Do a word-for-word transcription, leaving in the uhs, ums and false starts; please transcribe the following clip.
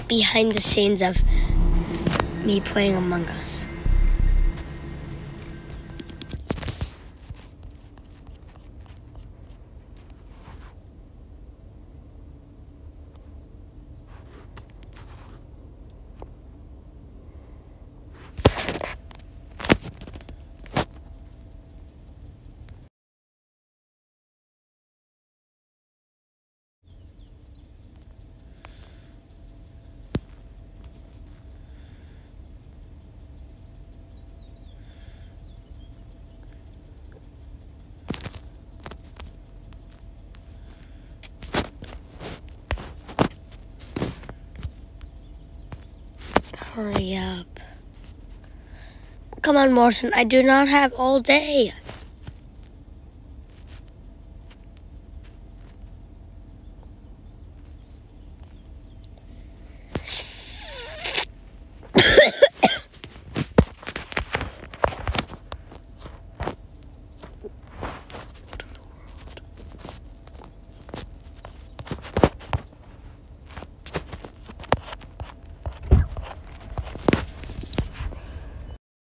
behind the scenes of me playing Among Us. Hurry up. Come on, Morrison. I do not have all day.